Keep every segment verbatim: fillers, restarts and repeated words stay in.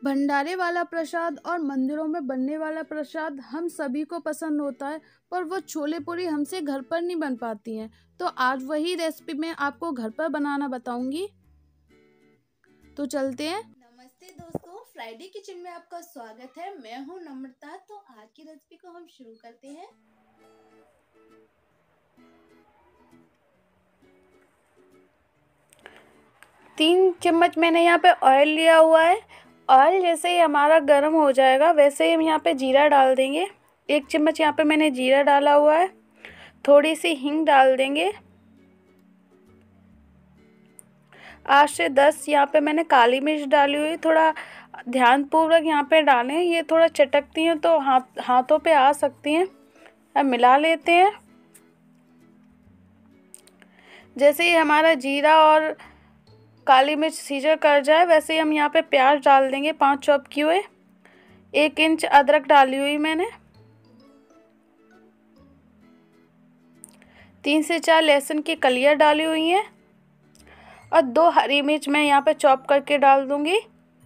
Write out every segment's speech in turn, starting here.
भंडारे वाला प्रसाद और मंदिरों में बनने वाला प्रसाद हम सभी को पसंद होता है, पर वो छोले पूरी हमसे घर पर नहीं बन पाती हैं। तो आज वही रेसिपी मैं आपको घर पर बनाना बताऊंगी। तो चलते हैं। नमस्ते दोस्तों, फ्राइडे किचन में आपका स्वागत है। मैं हूं नम्रता। तो आज की रेसिपी को हम शुरू करते हैं। तीन चम्मच मैंने यहाँ पे ऑयल लिया हुआ है। ऑयल जैसे ही हमारा गर्म हो जाएगा वैसे ही हम यहाँ पे जीरा डाल देंगे। एक चम्मच यहाँ पे मैंने जीरा डाला हुआ है। थोड़ी सी हींग डाल देंगे। आठ से दस यहाँ पे मैंने काली मिर्च डाली हुई। थोड़ा ध्यानपूर्वक यहाँ पे डालें, ये थोड़ा चटकती हैं तो हाथ हाथों पे आ सकती हैं। अब मिला लेते हैं। जैसे ही हमारा जीरा और काली मिर्च सीजर कर जाए वैसे ही हम यहाँ पे प्याज डाल देंगे, पांच चॉप किए हुए। एक इंच अदरक डाली हुई मैंने। तीन से चार लहसुन की कलियां डाली हुई हैं और दो हरी मिर्च मैं यहाँ पे चॉप करके डाल दूंगी।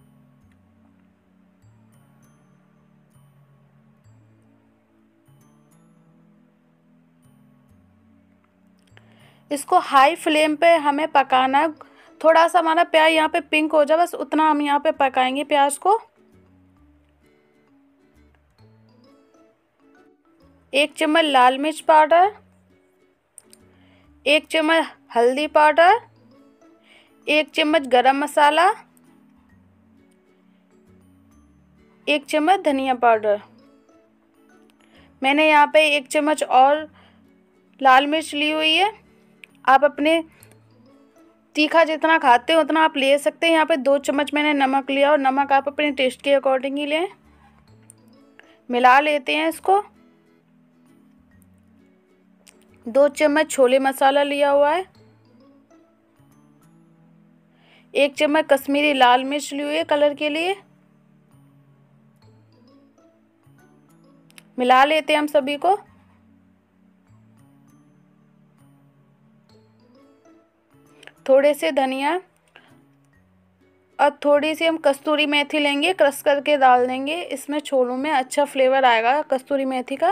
इसको हाई फ्लेम पे हमें पकाना है। थोड़ा सा हमारा प्याज यहाँ पे पिंक हो जाए, बस उतना हम यहाँ पे पकाएंगे प्याज को। एक चम्मच लाल मिर्च पाउडर, एक चम्मच हल्दी पाउडर, एक चम्मच गरम मसाला, एक चम्मच धनिया पाउडर। मैंने यहाँ पे एक चम्मच और लाल मिर्च ली हुई है। आप अपने तीखा जितना खाते हो उतना आप ले सकते हैं। यहाँ पे दो चम्मच मैंने नमक लिया और नमक आप अपने टेस्ट के अकॉर्डिंग ही लें। मिला लेते हैं इसको। दो चम्मच छोले मसाला लिया हुआ है। एक चम्मच कश्मीरी लाल मिर्च ली हुई है कलर के लिए। मिला लेते हैं हम सभी को। थोड़े से धनिया और थोड़ी सी हम कस्तूरी मेथी लेंगे, क्रश करके डाल देंगे। इसमें छोलों में अच्छा फ्लेवर आएगा कस्तूरी मेथी का।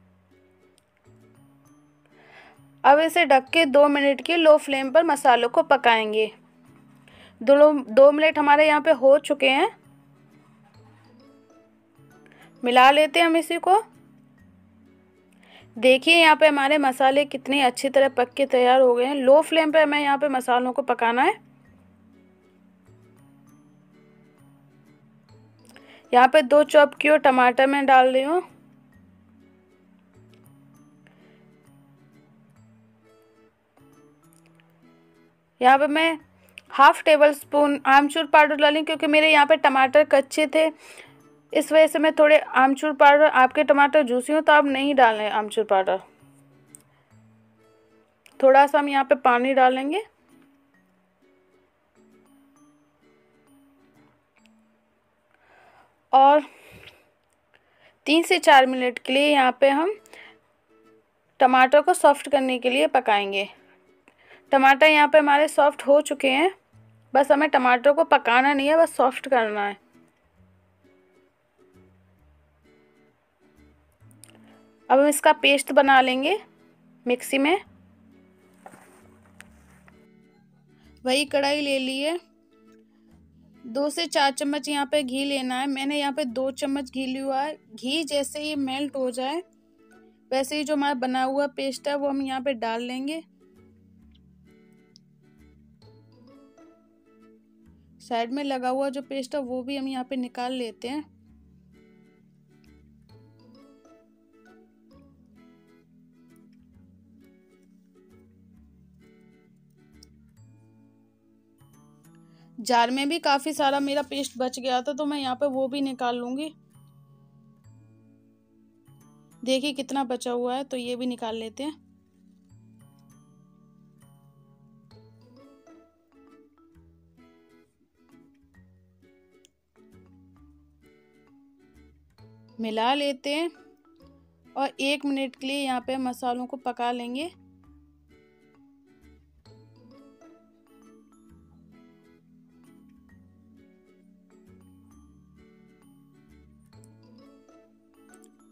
अब इसे ढक के दो मिनट की लो फ्लेम पर मसालों को पकाएंगे। दो दो मिनट हमारे यहाँ पे हो चुके हैं। मिला लेते हैं हम इसी को। देखिए यहाँ पे हमारे मसाले कितने अच्छी तरह पक के तैयार हो गए हैं। लो फ्लेम पे हमें यहाँ पे मसालों को पकाना है। यहाँ पे दो चॉप किए टमाटर मैं डाल रही हूँ। यहाँ पे मैं हाफ टेबल स्पून आमचूर पाउडर डाली क्योंकि मेरे यहाँ पे टमाटर कच्चे थे, इस वजह से मैं थोड़े आमचूर पाउडर। आपके टमाटर जूसी हो तो आप नहीं डालें आमचूर पाउडर। थोड़ा सा हम यहाँ पे पानी डालेंगे और तीन से चार मिनट के लिए यहाँ पे हम टमाटर को सॉफ्ट करने के लिए पकाएंगे। टमाटर यहाँ पे हमारे सॉफ्ट हो चुके हैं। बस हमें टमाटर को पकाना नहीं है, बस सॉफ्ट करना है। अब हम इसका पेस्ट बना लेंगे मिक्सी में। वही कढ़ाई ले लिए। दो से चार चम्मच यहाँ पे घी लेना है। मैंने यहाँ पे दो चम्मच घी लिया हुआ है। घी जैसे ही मेल्ट हो जाए वैसे ही जो हमारा बना हुआ पेस्ट है वो हम यहाँ पे डाल लेंगे। साइड में लगा हुआ जो पेस्ट है वो भी हम यहाँ पे निकाल लेते हैं। जार में भी काफी सारा मेरा पेस्ट बच गया था तो मैं यहाँ पे वो भी निकाल लूंगी। देखिए कितना बचा हुआ है, तो ये भी निकाल लेते हैं। मिला लेते हैं और एक मिनट के लिए यहाँ पे मसालों को पका लेंगे।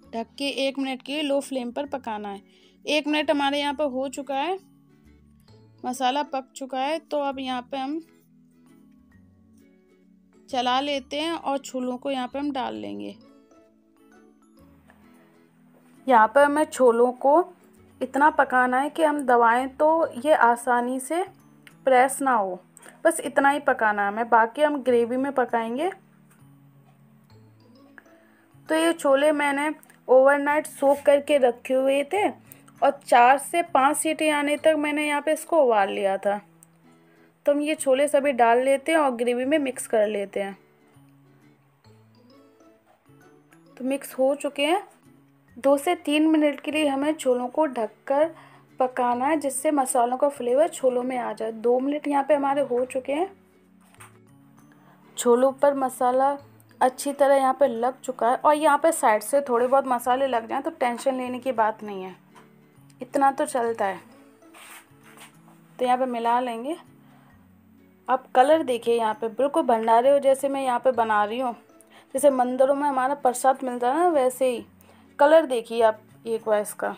ढक के एक मिनट के लिए लो फ्लेम पर पकाना है। एक मिनट हमारे यहाँ पर हो चुका है, मसाला पक चुका है। तो अब यहाँ पे हम चला लेते हैं और छोलों को यहाँ पे हम डाल लेंगे। यहाँ पर हमें छोलों को इतना पकाना है कि हम दबाएं तो ये आसानी से प्रेस ना हो, बस इतना ही पकाना है हमें, बाकी हम ग्रेवी में पकाएंगे। तो ये छोले मैंने ओवरनाइट सोक करके रखे हुए थे और चार से पाँच सीटी आने तक मैंने यहाँ पे इसको उबाल लिया था। तो हम ये छोले सभी डाल लेते हैं और ग्रेवी में मिक्स कर लेते हैं। तो मिक्स हो चुके हैं। दो से तीन मिनट के लिए हमें छोलों को ढककर पकाना है, जिससे मसालों का फ्लेवर छोलों में आ जाए। दो मिनट यहाँ पे हमारे हो चुके हैं। छोलों पर मसाला अच्छी तरह यहाँ पे लग चुका है और यहाँ पे साइड से थोड़े बहुत मसाले लग जाएं तो टेंशन लेने की बात नहीं है, इतना तो चलता है। तो यहाँ पे मिला लेंगे। अब कलर देखिए, यहाँ पे बिल्कुल भंडारे हो जैसे मैं यहाँ पे बना रही हूँ, जैसे मंदिरों में हमारा प्रसाद मिलता है ना, वैसे ही कलर देखिए आप एक बार इसका।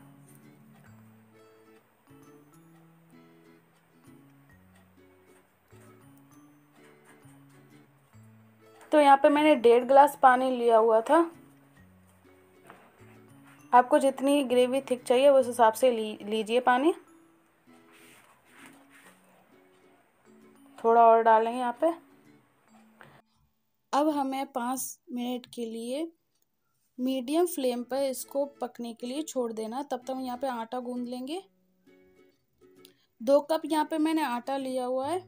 तो यहाँ पे मैंने डेढ़ गिलास पानी लिया हुआ था। आपको जितनी ग्रेवी थिक चाहिए उस हिसाब से ली लीजिए पानी। थोड़ा और डालेंगे यहाँ पे। अब हमें पाँच मिनट के लिए मीडियम फ्लेम पर इसको पकने के लिए छोड़ देना। तब तक हम यहाँ पे आटा गूंद लेंगे। दो कप यहाँ पे मैंने आटा लिया हुआ है।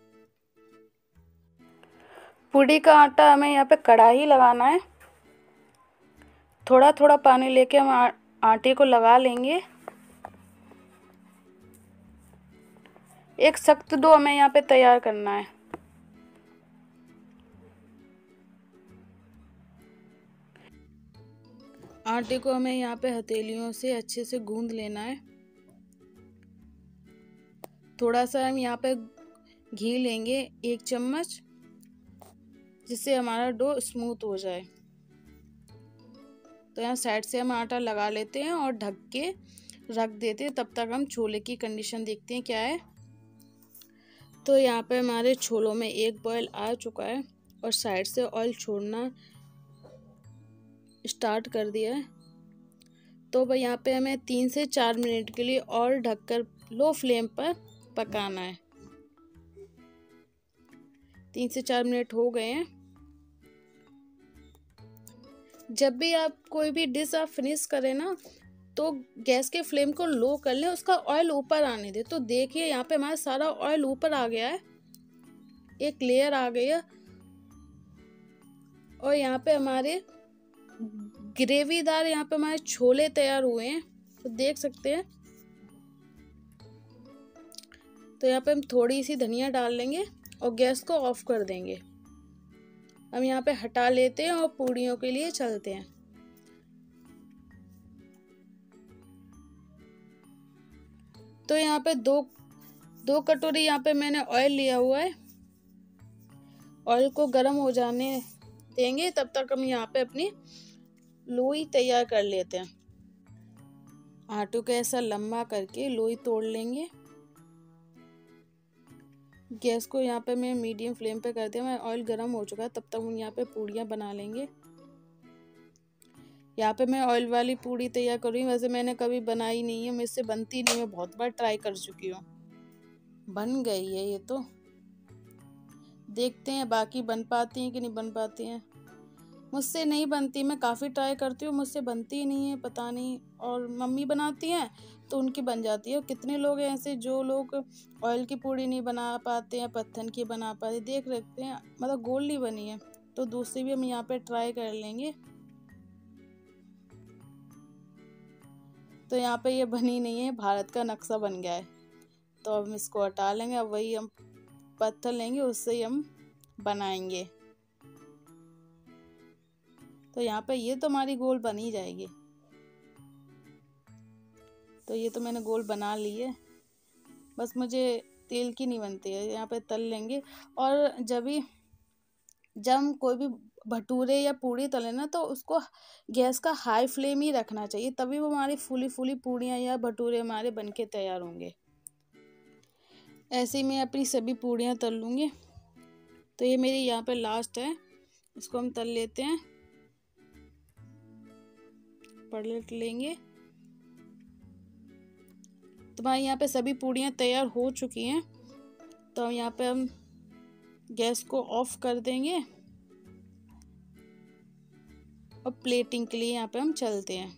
पूड़ी का आटा हमें यहाँ पे कढ़ाई लगाना है। थोड़ा थोड़ा पानी लेके हम आटे को लगा लेंगे। एक सख्त डो हमें यहाँ पे तैयार करना है। आटे को हमें यहाँ पे हथेलियों से अच्छे से गूंद लेना है। थोड़ा सा हम यहाँ पे घी लेंगे, एक चम्मच, जिससे हमारा डो स्मूथ हो जाए। तो यहाँ साइड से हम आटा लगा लेते हैं और ढक के रख देते हैं। तब तक हम छोले की कंडीशन देखते हैं क्या है। तो यहाँ पे हमारे छोलों में एक बॉयल आ चुका है और साइड से ऑयल छोड़ना स्टार्ट कर दिया है। तो भाई यहाँ पे हमें तीन से चार मिनट के लिए और ढककर लो फ्लेम पर पकाना है। तीन से चार मिनट हो गए हैं। जब भी आप कोई भी डिश आप फिनिश करें ना, तो गैस के फ्लेम को लो कर लें, उसका ऑयल ऊपर आने दें। तो देखिए यहाँ पे हमारा सारा ऑयल ऊपर आ गया है, एक लेयर आ गई है और यहाँ पे हमारे ग्रेवीदार यहाँ पे हमारे छोले तैयार हुए हैं। तो देख सकते हैं। तो यहाँ पे हम थोड़ी सी धनिया डाल लेंगे और गैस को ऑफ कर देंगे। हम यहाँ पे हटा लेते हैं और पूड़ियों के लिए चलते हैं। तो यहाँ पे दो दो कटोरी यहाँ पे मैंने ऑयल लिया हुआ है। ऑयल को गर्म हो जाने देंगे। तब तक हम यहाँ पे अपनी लोई तैयार कर लेते हैं। आटू को ऐसा लंबा करके लोई तोड़ लेंगे। गैस को यहाँ पे मैं मीडियम फ्लेम पे कर दिया। मैं ऑयल गर्म हो चुका है। तब तक हम यहाँ पे पूड़ियाँ बना लेंगे। यहाँ पे मैं ऑयल वाली पूड़ी तैयार कर रही हूँ। वैसे मैंने कभी बनाई नहीं है, मुझसे बनती नहीं है, बहुत बार ट्राई कर चुकी हूँ। बन गई है ये तो। देखते हैं बाकी बन पाती हैं कि नहीं बन पाती हैं। मुझसे नहीं बनती, मैं काफ़ी ट्राई करती हूँ, मुझसे बनती ही नहीं है, पता नहीं। और मम्मी बनाती हैं तो उनकी बन जाती है। कितने लोग हैं ऐसे जो लोग ऑयल की पूड़ी नहीं बना पाते हैं, पत्थर की बना पाते। देख रखते हैं, मतलब गोल नहीं बनी है। तो दूसरी भी हम यहाँ पे ट्राई कर लेंगे। तो यहाँ पे ये बनी नहीं है, भारत का नक्शा बन गया है। तो अब हम इसको हटा लेंगे। अब वही हम पत्थर लेंगे, उससे ही हम बनाएंगे। तो यहाँ पे ये तो हमारी गोल बन ही जाएगी। तो ये तो मैंने गोल बना ली है, बस मुझे तेल की नहीं बनती है। यहाँ पे तल लेंगे। और जब भी जब हम कोई भी भटूरे या पूड़ी तले ना तो उसको गैस का हाई फ्लेम ही रखना चाहिए, तभी वो हमारी फूली फूली पूड़ियाँ या भटूरे हमारे बनके तैयार होंगे। ऐसे ही मैं अपनी सभी पूड़ियाँ तल लूँगी। तो ये मेरी यहाँ पे लास्ट है, इसको हम तल लेते हैं, पलट लेंगे। तो हमारे यहाँ पे सभी पूड़ियाँ तैयार हो चुकी हैं। तो यहाँ पे हम गैस को ऑफ कर देंगे और प्लेटिंग के लिए यहाँ पे हम चलते हैं।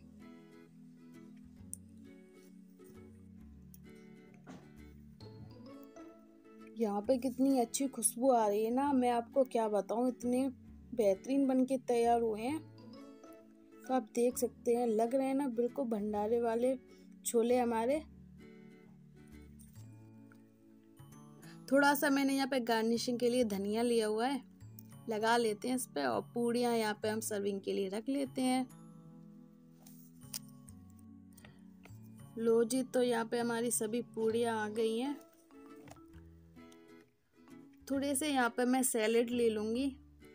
यहाँ पे कितनी अच्छी खुशबू आ रही है ना, मैं आपको क्या बताऊँ, इतने बेहतरीन बनके तैयार हुए हैं। तो आप देख सकते हैं, लग रहे हैं ना बिल्कुल भंडारे वाले छोले हमारे। थोड़ा सा मैंने यहाँ पे गार्निशिंग के लिए धनिया लिया हुआ है, लगा लेते हैं इस पे, और पूड़ियाँ यहाँ पे हम सर्विंग के लिए रख लेते हैं। लो जी, तो यहाँ पे हमारी सभी पूड़ियाँ आ गई हैं। थोड़े से यहाँ पे मैं सैलेड ले लूँगी।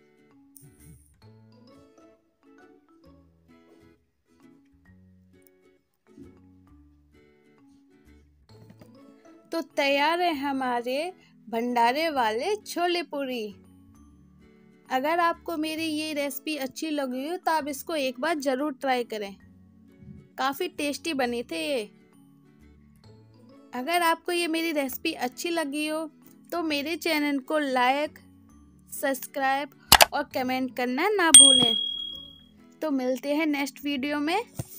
तो तैयार है हमारे भंडारे वाले छोले पूरी। अगर आपको मेरी ये रेसिपी अच्छी लगी हो तो आप इसको एक बार ज़रूर ट्राई करें, काफ़ी टेस्टी बने थे ये। अगर आपको ये मेरी रेसिपी अच्छी लगी हो तो मेरे चैनल को लाइक, सब्सक्राइब और कमेंट करना ना भूलें। तो मिलते हैं नेक्स्ट वीडियो में।